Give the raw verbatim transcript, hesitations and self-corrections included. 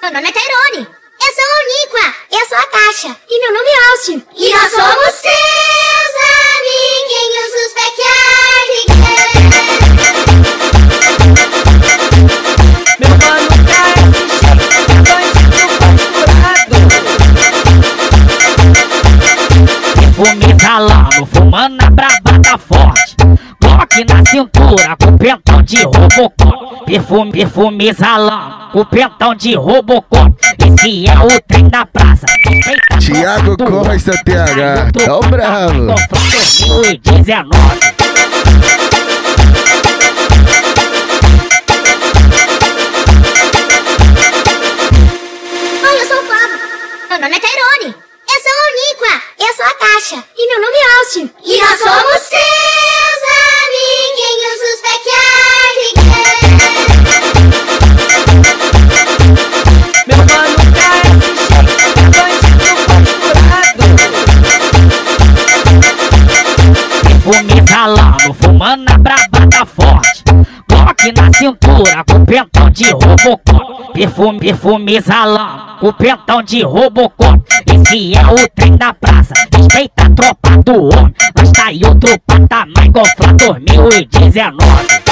Meu nome é Tairone. Eu sou a Uníqua. Eu sou a Tasha. E meu nome é Austin. E nós somos seus amiguinhos, os Backyardigans. Meu mano K S G, bandido posturado. Perfume exalando, fumando na brabata forte. Glock na cintura, com pentão de Robocop. Perfume, perfume exalando, com pentão de Robocop. Esse é o trem da praça. Thiago Costa T H, é o bravo. dois mil e dezenove. Oi, eu sou o Pablo. Meu nome é Tairone. Eu sou a Uníqua. Eu sou a Tasha. E meu nome é Austin. E nós somos seus amiguinhos, os Backyardigans. Meu mano K S G, bandido posturado. Perfume exalando, fumando na brabata forte. Glock na cintura, com pentão de Robocop. Perfume, perfume exalando, com pentão de Robocop. Esse é o trem da praça, respeita a tropa do homem. Mas tá em outro patamar, igual Flá dois mil e dezenove.